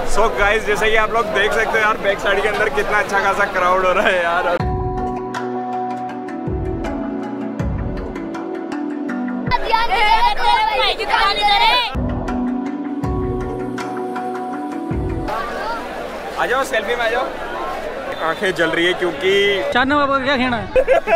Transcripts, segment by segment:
So guys जैसे कि आप लोग देख सकते हो यार बैक साइड के अंदर कितना अच्छा खासा क्राउड हो रहा है यार। आ जाओ सेल्फी में आ जाओ। आंखें जल रही है क्योंकि चांदना बाबा का क्या खेना है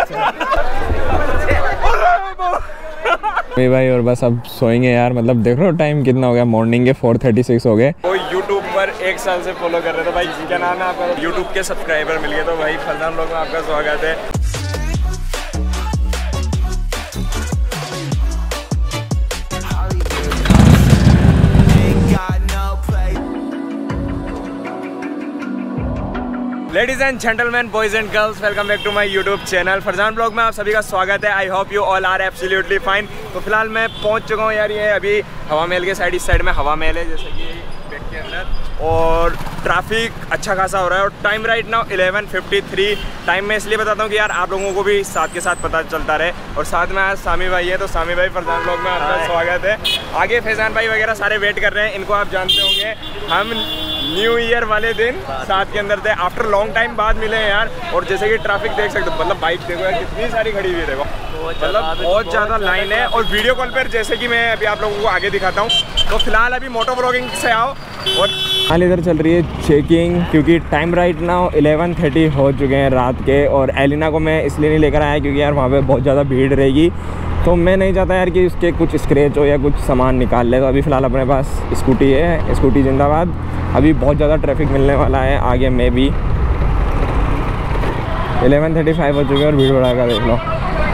मेरे भाई। और बस अब सोएंगे यार, मतलब देख रहे हो टाइम कितना हो गया, मॉर्निंग के 4:36 हो गए। वो यूट्यूब पर 1 साल से फॉलो कर रहे थे भाई। क्या नाम है आपका? यूट्यूब के सब्सक्राइबर मिल गए तो भाई फरजान लोग में आपका स्वागत है। Ladies and gentleman, boys and girls, welcome back to my YouTube channel Farzan blog में आप सभी का स्वागत है। I hope you all are absolutely fine. तो फिलहाल मैं पहुंच चुका हूं यार, ये अभी हवा महल के साइड, इस साइड में हवा महल है जैसे कि बैक के अंदर, और ट्रैफिक अच्छा खासा हो रहा है। और टाइम राइट नाउ 11:53। टाइम मैं इसलिए बताता हूँ कि यार आप लोगों को भी साथ के साथ पता चलता रहे। और साथ में आज सामी भाई है, तो सामी भाई फरजान ब्लॉग में आपका स्वागत है। आगे फैजान भाई वगैरह सारे वेट कर रहे हैं, इनको आप जानते होंगे। हम न्यू ईयर वाले दिन साथ के अंदर थे, आफ्टर लॉन्ग टाइम बाद मिले हैं यार। और जैसे कि ट्रैफिक देख सकते हो, मतलब बाइक देखो यार कितनी सारी खड़ी हुई है, देखो मतलब बहुत ज़्यादा लाइन है। और वीडियो कॉल पर जैसे कि मैं अभी आप लोगों को आगे दिखाता हूँ। तो फिलहाल अभी मोटो ब्लॉगिंग से आओ। और हाल इधर चल रही है चेकिंग, क्योंकि टाइम राइट नाउ 11:30 हो चुके हैं रात के। और एलिना को मैं इसलिए नहीं लेकर आया क्योंकि यार वहाँ पे बहुत ज़्यादा भीड़ रहेगी, तो मैं नहीं चाहता यार कि उसके कुछ स्क्रैच हो या कुछ सामान निकाल ले। तो अभी फ़िलहाल अपने पास स्कूटी है, स्कूटी जिंदाबाद। अभी बहुत ज़्यादा ट्रैफिक मिलने वाला है आगे में भी। 11:35 हो चुके हैं और भीड़ भड़ाका देख लो।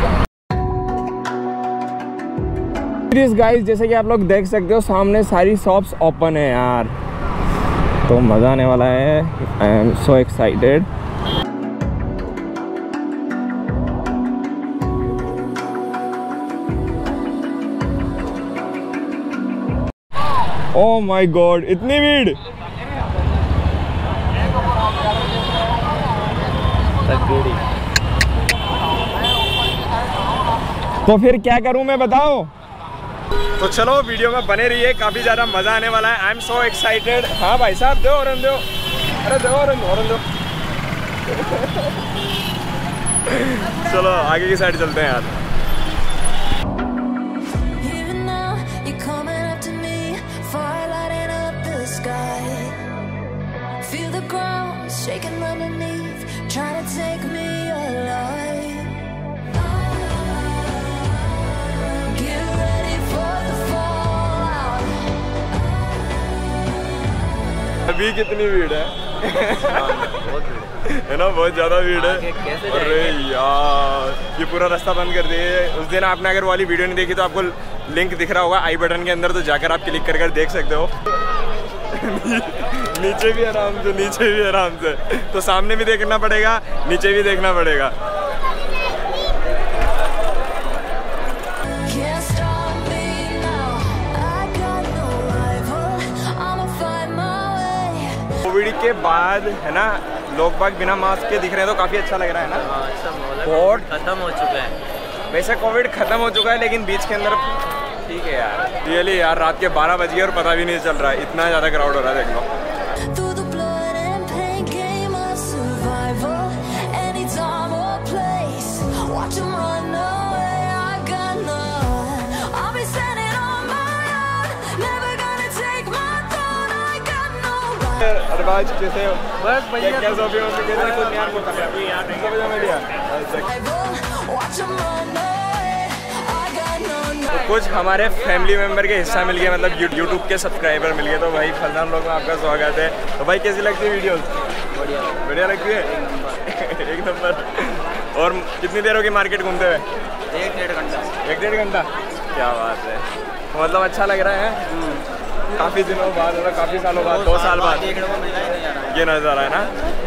गाइस जैसे कि आप लोग देख सकते हो सामने सारी शॉप्स ओपन है यार, तो मज़ा आने वाला है। I am so excited. Oh my god, इतनी भीड़। तो फिर क्या करूं मैं, बताओ। तो चलो वीडियो में बने रहिए, काफ़ी ज़्यादा मज़ा आने वाला है। I am so excited. हाँ भाई साहब दो और दो, अरे दो और दो। चलो आगे की साइड चलते हैं यार। अभी कितनी भीड़ है है ना, बहुत ज़्यादा भीड़ है। अरे यार ये पूरा रास्ता बंद कर दिए। उस दिन आपने अगर वाली वीडियो नहीं देखी तो आपको लिंक दिख रहा होगा आई बटन के अंदर, तो जाकर आप क्लिक कर देख सकते हो। नीचे भी आराम से, नीचे भी आराम से। तो सामने भी देखना पड़ेगा, नीचे भी देखना पड़ेगा। कोविड के बाद है ना, लोग बाग बिना मास्क के दिख रहे हैं, तो काफ़ी अच्छा लग रहा है ना। बहुत खत्म हो चुका है वैसे, कोविड खत्म हो चुका है, लेकिन बीच के अंदर ठीक है यार। रियली यार रात के 12 बज गए और पता भी नहीं चल रहा है, इतना ज़्यादा क्राउड हो रहा है, देख लो। अरबाज कैसे हो? बस भैया कैसे हो? तो कुछ हमारे फैमिली मेंबर के हिस्सा मिल गया, मतलब यूट्यूब के सब्सक्राइबर मिल गए। तो भाई फरजान लोग में आपका स्वागत है। तो भाई कैसी लगती है वीडियोस? बढ़िया लगती है। एक नंबर। और कितनी देर होगी मार्केट घूमते हुए? 1-1.5 घंटा। 1-1.5 घंटा? क्या बात है, मतलब अच्छा लग रहा है। काफ़ी दिनों बाद, मतलब काफ़ी सालों बाद, 2 साल बाद ये नज़ारा है ना।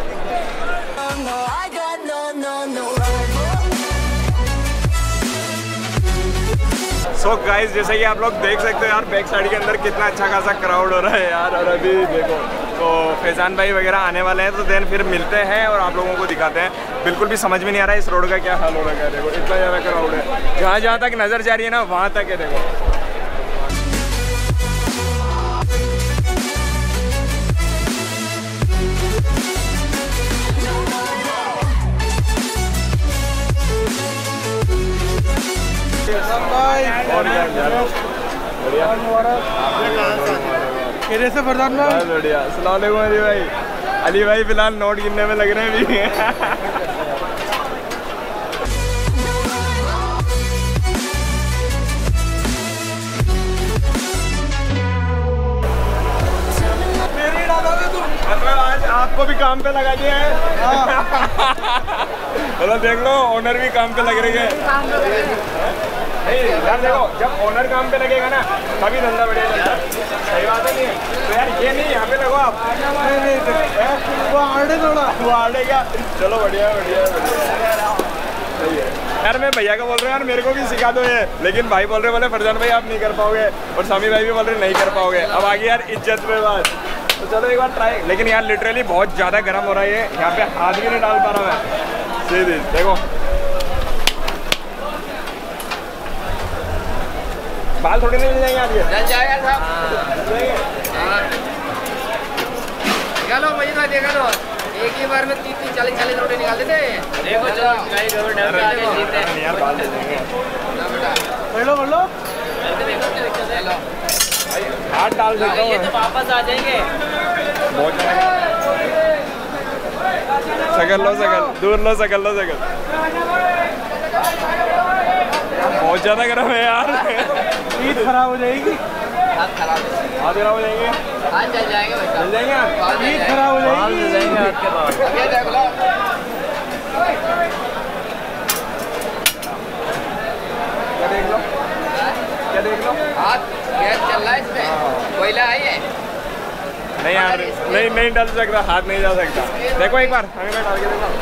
सो गाइस जैसे कि आप लोग देख सकते हो यार बैक साइड के अंदर कितना अच्छा खासा क्राउड हो रहा है यार। और अभी देखो तो फैजान भाई वगैरह आने वाले हैं, तो देन फिर मिलते हैं और आप लोगों को दिखाते हैं। बिल्कुल भी समझ में नहीं आ रहा है इस रोड का क्या हाल हो रहा है। देखो इतना ज़्यादा क्राउड है, जहाँ जहाँ तक नज़र जा रही है ना वहाँ तक है। देखो और क्या बढ़िया से फरजान भाई बहुत बढ़िया। अस्सलाम वालेकुम अली भाई। अली भाई फिलहाल नोट गिनने में लग रहे हैं भी। आज आपको भी काम पे लगा दिया है। मतलब देख लो ओनर भी काम पे लग रही है। नहीं यार देखो जब ओनर काम पे लगेगा ना तभी धंधा बढ़िया चलता है। सही बात है नहीं तो यार ये नहीं यहाँ पे लगो आप। वो आड़े थोड़ा वो आड़े क्या। चलो बढ़िया बढ़िया बढ़िया सही है यार। मैं भैया का बोल रहा हूँ यार मेरे को भी सिखा दो ये, लेकिन भाई बोल रहे बोले फरजान भाई आप नहीं कर पाओगे और सामी भाई भी बोल रहे नहीं कर पाओगे। अब आगे यार इज्जत में बात। तो चलो एक बार ट्राई। लेकिन यार लिटरली बहुत ज़्यादा गर्म हो रहा है ये। यहाँ पे हाथ भी नहीं डाल पा रहा मैं। सीधी देखो बाल थोड़ी नहीं मिल जाएंगे आप ये। चल जाएगा साहब। निकालो मुझे ना देखा तो एक ही बार में 30-40 रोटी निकाल देते। देखो चलो यार बाल दे देंगे। बोलो हाथ डाल देता हूँ ये तो वापस आ जाएंगे। बहुत सकल लो सकल दूर लो सकल लो सकल। बहुत ज़्यादा गर्म है यार। ईद खराब हो जाएगी। हाथ खराब हो जाएंगे। हाथ चल जाएंगे भाई चल जाएंगे ईद खराब हो जाएगी। हाथ के बाद ये देख लो क्या देख लो क्या देख लो। हाथ गैस चल रहा है इसमें कोयला है ये। नहीं यार नहीं डाल सकता हाथ नहीं डाल सकता। देखो एक बार हमें डाल के देखो।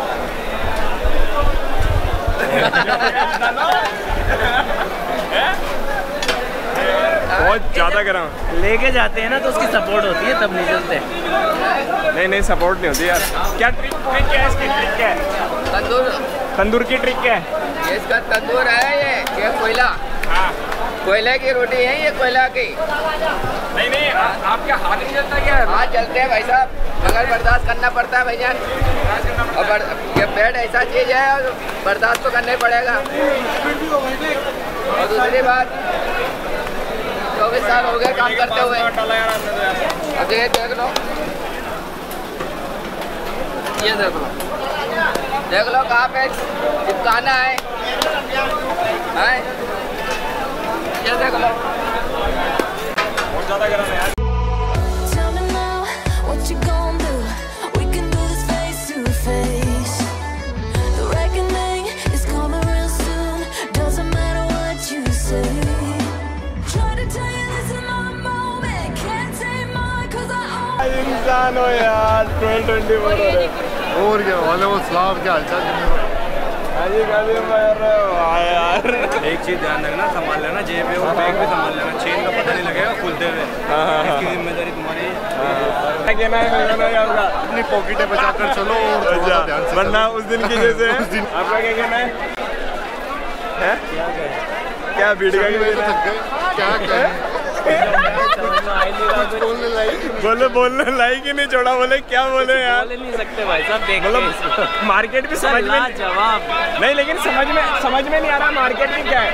बहुत ज़्यादा गर्म लेके जाते हैं ना तो उसकी सपोर्ट होती है तब नहीं चलते। नहीं सपोर्ट नहीं होती यार। क्या ट्रिक क्या है इसकी ट्रिक क्या है? तंदूर की ट्रिक क्या है? ये इसका तंदूर है ये कोयला। हाँ कोयले की रोटी है ये कोयला की। नहीं आपके हाथ नहीं चलता क्या? हाथ चलते हैं भाई साहब मगर बर्दाश्त करना पड़ता है भाईजान। और ये पेट ऐसा चीज़ है और बर्दाश्त तो करना ही पड़ेगा। और दूसरी बात 24 साल हो गए काम करते हुए। अब ये देख लो ये देख लो कहाँ पे चिपकाना है ये देख लो बहुत ज़्यादा गर्म है यार। Tell me now, what you gonna do? We can do this face to face. The reckoning is coming real soon. Doesn't matter what you say. Try to tell you this is my moment. Can't take mine 'cause I own. इंसान हो यार 12-24 हो रहे। और क्या वालेकुम सलाम क्या हालचाल यार। एक चीज ध्यान रखना संभाल लेना जेब और बैग भी संभाल लेना। चेन का पता नहीं लगेगा खुलते हुए। इसकी जिम्मेदारी तुम्हारी। क्या कहना है आपका? अपनी पॉकेटें बचाकर चलो और थोड़ा ध्यान से वरना उस दिन की जैसे आपका क्या कहना है? क्या भीड़ का क्या कहें बोलने लायक ही नहीं छोड़ा। बोले क्या बोले यार? बोल नहीं सकते भाई साहब देख मतलब मार्केट भी समझ में जवाब नहीं, लेकिन समझ में नहीं आ रहा मार्केट में क्या है।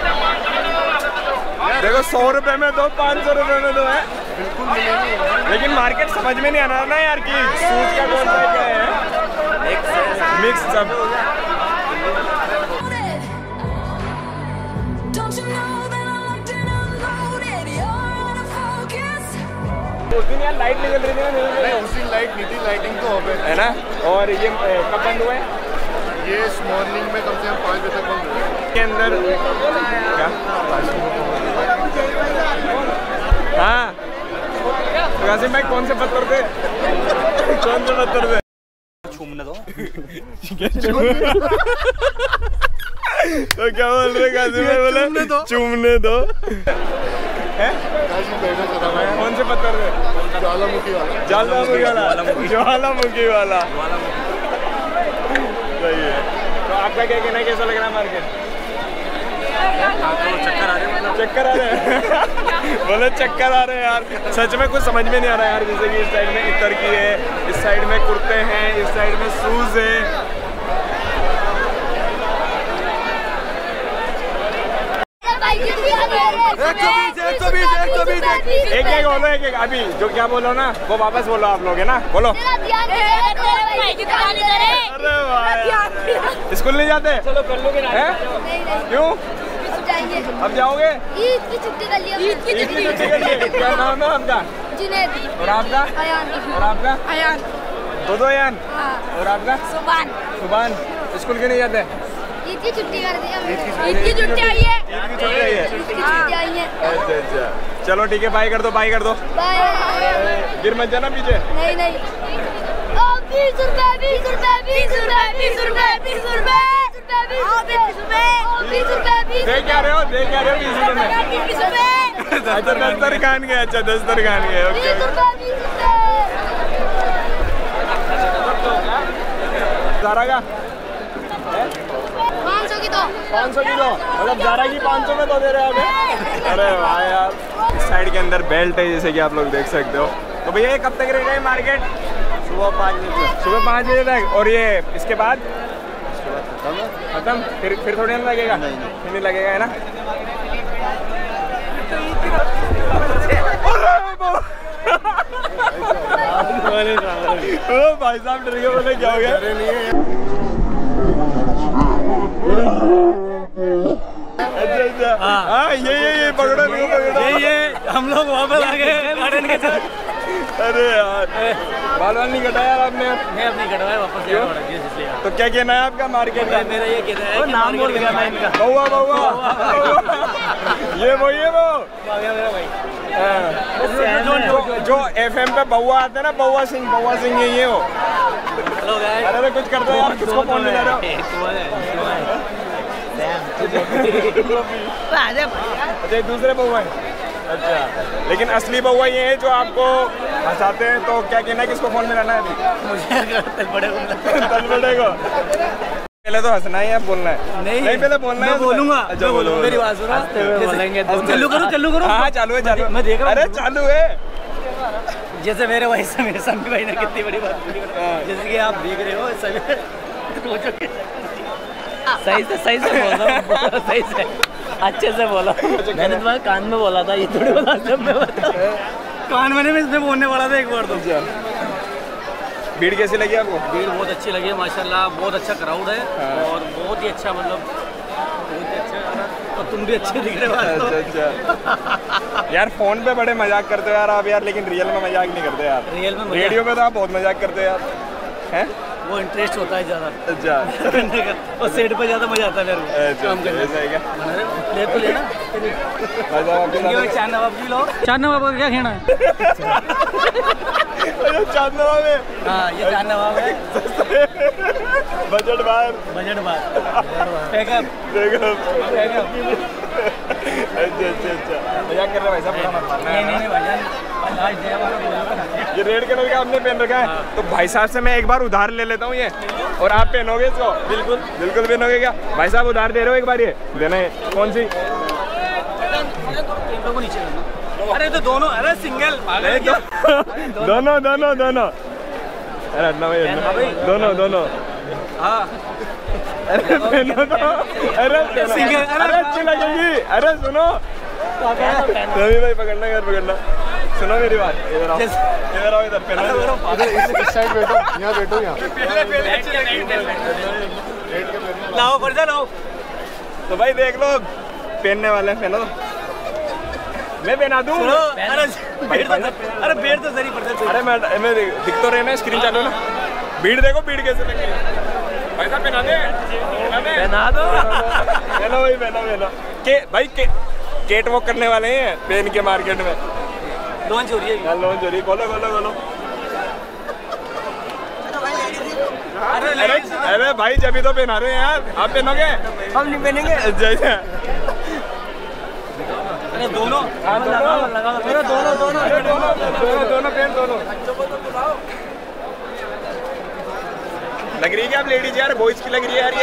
देखो 100 रुपए में दो 500 रुपए में दो है बिल्कुल मिलेंगे। लेकिन मार्केट समझ में नहीं आ रहा ना यार कि सूट का कौन सा क्या है। मिक्स सब। Don't you know that I'm locked and unloaded? You're out of focus. उस दिन यार लाइट नहीं जल रही थी ना नहीं उस दिन लाइट नहीं थी। लाइटिंग तो हो गई है ना। और ये कब बंद हुआ है? ये इस मॉर्निंग में कम से कम 5 बजे तक बंद हुआ है। के अंदर क्या? हाँ कासिम भाई कौन से पत्थर थे? कौन से पत्थर थे? छूमने दो। तो क्या बोल रहे कासिम भाई? बोले चूमने दो। कौन से पत्थर थे? ज्वालामुखी वाला ज्वालामुखी वाला सही है। तो आपका क्या कहना है? कैसा लग रहा है मार्केट? चक्कर आ रहे हैं। बोले चक्कर आ रहे हैं यार। सच में कुछ समझ में नहीं आ रहा यार। जैसे कि इस साइड में इतर की है, इस साइड में कुर्ते हैं, इस साइड में शूज है। एक एक बोलो, एक एक अभी जो क्या बोलो ना वो वापस बोलो आप लोग, है ना, बोलो। अरे वाह, स्कूल नहीं जाते? चलो कर लोगे ना? क्यों? अब जाओगे? ईद की छुट्टी कर लिया। ईद की छुट्टी कर ली। क्या नाम है आपका? जुनैद। और आपका? अयान। और आपका? अयान। दो अयान। और आपका? सुभान। सुभान। स्कूल क्यों नहीं जाते? ईद की छुट्टी कर दी हमने। ईद की छुट्टी आई है। ईद की छुट्टी आई है। ईद की छुट्टी आई है। अच्छा अच्छा, चलो ठीक है, बाय कर दो, बाय कर दो। बाय। गिर मत जाना पीछे। नहीं नहीं। 20 रुपए 20 रुपए 20 रुपए 20 रुपए 20 रुपए 20 रुपए। दे क्या रहे हो? दे क्या रहे हो? 20 रुपए में? 20 रुपए। अच्छा दस्तरखान के, अच्छा दस्तरखान के, ओके। 20 रुपए 20 रुपए। ज़ारा का 500 की दो। 500 की दो, मतलब ज़ारा की 500 में तो दे रहे हो हमें। अरे वाह यार, इस साइड के अंदर बेल्ट है जैसे कि आप लोग देख सकते हो। तो भैया ये कब तक रहेगा ये मार्केट? सुबह 5 बजे। सुबह 5 बजे तक। और ये इसके बाद खत्म? फिर थोड़ी ना लगेगा? फिर नहीं लगेगा, है ना? ओ भाई साहब डर गए, बोले क्या हो गया? अच्छा अच्छा, हाँ ये पकड़ो, ये हम लोग वापस आ गए गार्डन के साथ। अरे यार, बाल वाल नहीं कटाया यार आपने? मैं अपनी कटवाया वापस क्यों? तो क्या कहना है आपका मार्केट का? मेरा ये कहना है कि नाम बोल गया मैं इनका। बउआ बउआ ये वो मेरा भाई। जो FM पे बउआ आते हैं ना, बउआ सिंह ये हो। Hello guys. अरे तो कुछ करते हो यार, किसको फोन मिला रहे हो? अच्छा ये दूसरे बउआ है? अच्छा, लेकिन असली बउआ ये है जो आपको हंसाते हैं। तो क्या कहना है, किसको फोन मिलाना है अभी? मुझे तलबड़े को पहले तो हंसना है या बोलना है? नहीं पहले बोलना है। मैं बोलूंगा। अच्छा बोलो, मेरी बात सुनो। बोलेंगे चालू करो। हाँ चालू है, चालू। मैं देख रहा हूँ। अरे चालू है। जैसे मेरे भाई से मेरे समी भाई ने कितनी बड़ी बात बोली, जैसे कि आप देख रहे हो सभी सही से बोल रहा हूँ, सही से अच्छे से बोला। मैंने तुम्हारे कान में बोला था, ये थोड़ी बोला जब मैं कान में इसमें बोलने वाला था एक बार। तो भीड़ कैसी लगी आपको? भीड़ बहुत अच्छी लगी है माशाल्लाह, बहुत अच्छा क्राउड है। और बहुत ही अच्छा, मतलब बहुत ही अच्छा। और तुम भी अच्छे दिख रहे हो। अच्छा यार, फोन पे बड़े मजाक करते हो यार आप यार, लेकिन रियल में मजाक नहीं करते यार। रियल में रेडियो पे तो आप बहुत मजाक करते हो यार, हैं? वो इंटरेस्ट होता है ज़्यादा। अच्छा और सेट पे ज़्यादा मजा आता है मेरे को काम करने। ऐसा है क्या? ले तो लेना। चार नवाब भी लो। चार नवाब का क्या कहना है? चार नवाब है। हाँ ये चार नवाब है। बजट बाहर। पैकअप। अच्छा मजाक कर रहे भाई साहब, बुरा मत मानना। नहीं भाईजान, ये रेड कलर का आपने पहन रखा है। तो भाई साहब से मैं एक बार उधार ले लेता हूँ ये, और आप पहनोगे इसको? बिल्कुल पहनोगे क्या भाई साहब? उधार दे रहे हो एक बार, ये देना है। कौन सी? अरे तो दोनों, अरे सिंगल दोनों। अरे हटना भाई, दोनों। हाँ अरे पहनो तो, अरे अच्छी लगेगी। अरे सुनो रवि भाई, पकड़ना। सुनो मेरी बात, इधर आओ इधर पहनो। इस साइड बैठो, यहाँ बैठो। लाओ पर्चा लाओ। तो भाई देख लो, पहनने वाले हैं, पहनो। मैं पहना दूँ? अरे भीड़ तो सही पर्चा। अरे मैं दिख तो रहे ना, स्क्रीन चालू ना। भीड़ देखो, भीड़ कैसे लगी भाई साहब। पहना दो। पहनो भाई, पहनो। भाई केट वॉक करने वाले हैं पेन के मार्केट में। लॉन्च हो रही है। खोलो। अरे भाई जब भी तो पहना रहे हैं यार, आप पहनोगे? हम नहीं पहनेंगे। अच्छा दोनों लग रही है क्या आप लेडीज यार? बॉयज की लग रही है यार ये।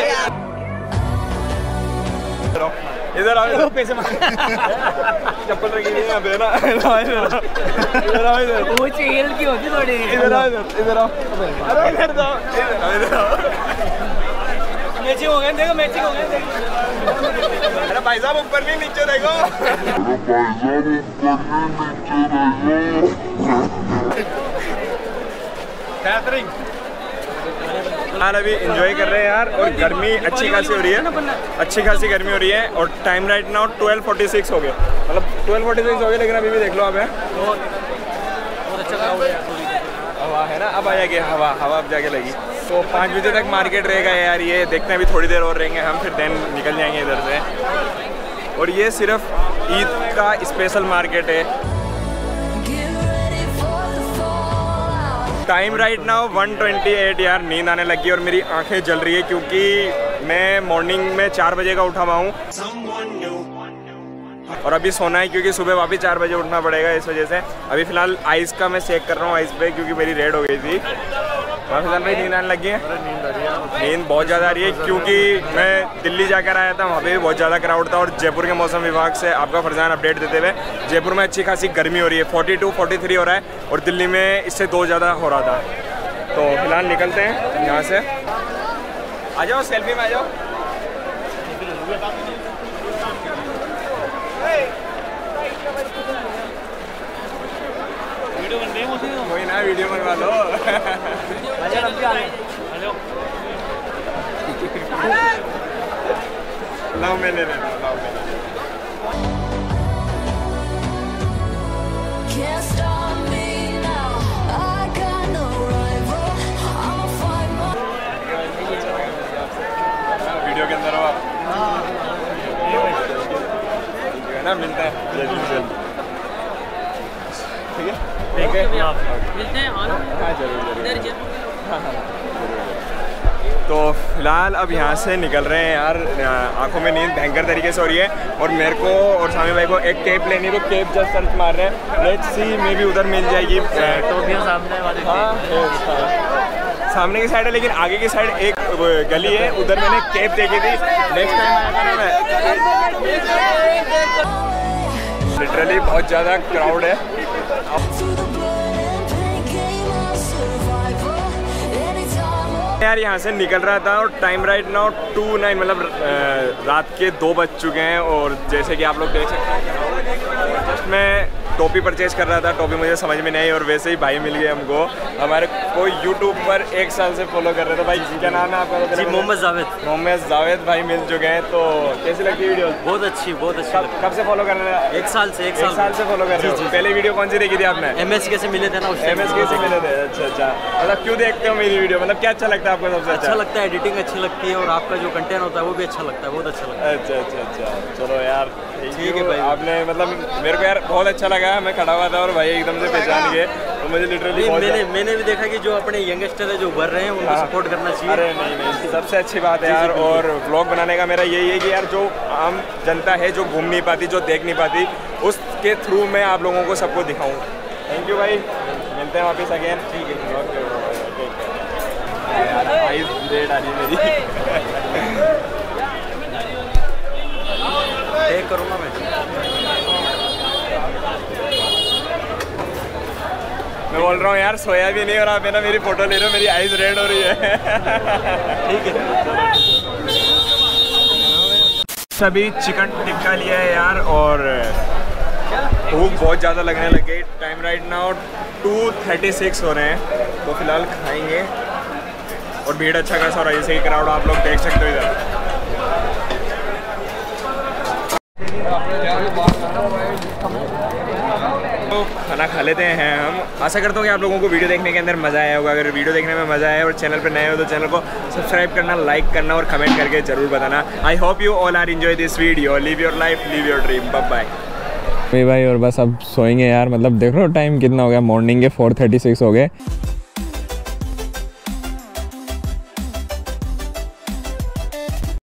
इधर आओ, पैसे चप्पल रखी है यहाँ पे ना। इधर आओ वो चेल की होती थोड़ी। इधर आओ। अरे इधर आओ। मैचिंग हो गए, देखो मैचिंग हो गए। अरे भाई साहब ऊपर नहीं नीचे देखो। यार अभी एंजॉय कर रहे हैं यार, और गर्मी अच्छी खासी हो रही है, अच्छी खासी गर्मी हो रही है। और टाइम राइट नाउ 12:46 हो गए, मतलब 12:46 हो गए, लेकिन अभी भी देख लो आप है बहुत अच्छा हवा है ना, अब आ जाएगी हवा, हवा अब जाके लगी। तो 5 बजे तक मार्केट रहेगा यार, ये देखते हैं अभी थोड़ी देर और रहेंगे हम, फिर देन निकल जाएंगे इधर से। और ये सिर्फ ईद का स्पेशल मार्केट है। टाइम राइट नाउ 1:28 यार, नींद आने लगी और मेरी आंखें जल रही है क्योंकि मैं मॉर्निंग में 4 बजे का उठा हुआ हूँ और अभी सोना है क्योंकि सुबह वापस 4 बजे उठना पड़ेगा। इस वजह से अभी फ़िलहाल आइस का मैं चेक कर रहा हूँ आइस पे, क्योंकि मेरी रेड हो गई थी। हाँ फिलहाल भाई नींद आने लगी है, नींद बहुत ज़्यादा आ रही है क्योंकि मैं दिल्ली जाकर आया था, वहाँ पे भी बहुत ज़्यादा क्राउड था। और जयपुर के मौसम विभाग से आपका फरजान अपडेट देते हुए, जयपुर में अच्छी खासी गर्मी हो रही है, 42-43 हो रहा है, और दिल्ली में इससे 2 ज़्यादा हो रहा था। तो फिलहाल निकलते हैं यहाँ से। आ जाओ सेल्फी में आ जाओ। वीडियो बन रही है मुझे, कोई ना वीडियो बनवा लो। लाओ मैं ले लेना, लाओ मैं ले लेना। Can't stop me now. I got no rival. I'ma fight my. Video के अंदर हो आप, है ना, मिलता है जल्दी जल्दी, ठीक है ठीक है, मिलते हैं। हाँ जरूर जरूर। इधर जा। तो फिलहाल अब यहाँ से निकल रहे हैं यार, आंखों में नींद भयंकर तरीके से हो रही है। और मेरे को और सामी भाई को एक केप लेनी, तो केप जस्ट सर्च मार रहे हैं, लेट्स सी मे भी उधर मिल जाएगी। टोपियाँ सामने वाले। हाँ सामने की साइड है, लेकिन आगे की साइड एक गली है, उधर मैंने केप देखी थी। नेक्स्ट टाइम आया था ना मैं, लिटरली बहुत ज़्यादा क्राउड है। यार यहाँ से निकल रहा था और टाइम राइट नाउ 2:09, मतलब रात के 2 बज चुके हैं। और जैसे कि आप लोग देख सकते हैं, जस्ट मैं टोपी परचेज कर रहा था, टोपी मुझे समझ में नहीं आई, और वैसे ही भाई मिल गए हमको, हमारे को यूट्यूब पर 1 साल से फॉलो कर रहे थे। भाई क्या नाम है आपका? जी मोहम्मद जावेद। मोहम्मद जावेद भाई मिल चुके हैं। तो कैसी लगती है वीडियो? बहुत अच्छी, बहुत अच्छी। कब से फॉलो कर रहे हैं? 1 साल से। 1 साल से फॉलो कर रहे हो? पहले वीडियो कौन सी देखी थी आपने? MSK से मिले थे ना उस टाइम। MSK से मिले थे, अच्छा अच्छा। मतलब क्यों देखते हो मेरी वीडियो, मतलब क्या अच्छा लगता है आपको सबसे? अच्छा लगता है, एडिटिंग अच्छी लगती है, और आपका जो कंटेंट होता है वो भी अच्छा लगता है, बहुत अच्छा लगता है। अच्छा अच्छा अच्छा, चलो यार ठीक है भाई। आपने मतलब मेरे को यार बहुत अच्छा लगा, मैं खड़ा हुआ था और भाई एकदम से पहचान गए, तो मुझे लिटरली मैंने भी देखा कि जो अपने यंगस्टर है जो उभर रहे हैं उनको सपोर्ट करना चाहिए। अरे नहीं, सबसे अच्छी बात है यार। और व्लॉग बनाने का मेरा यही है कि यार जो आम जनता है, जो घूम नहीं पाती, जो देख नहीं पाती, उसके थ्रू मैं आप लोगों को सबको दिखाऊँ। थैंक यू भाई, मिलते हैं वापस अगेन। ठीक है, ओके यार, आइस रेड आ रही है मेरी। टेक करूँगा मैं बोल रहा हूँ यार, सोया भी नहीं और आप है ना मेरी फोटो ले रहे हो, मेरी आइज रेड हो रही है। ठीक है। सभी चिकन टिक्का लिया है यार, और भूख बहुत ज़्यादा लगने लग गई। टाइम राइट नाउ 2:36 हो रहे हैं, तो फिलहाल खाएंगे। और भीड़ अच्छा खासा हो रहा है, जैसे कि क्राउड आप लोग देख सकते हो इधर। तो खाना खा लेते हैं हम। आशा करता हूँ कि आप लोगों को वीडियो देखने के अंदर मज़ा आया होगा। अगर वीडियो देखने में मज़ा आया और चैनल पर नए हो तो चैनल को सब्सक्राइब करना, लाइक करना और कमेंट करके ज़रूर बताना। I hope you all are enjoy this video. Live your life, live your dream. Bye bye. भाई और बस अब सोएंगे यार, मतलब देख रहे हो टाइम कितना हो गया, मॉर्निंग के 4:36 हो गए।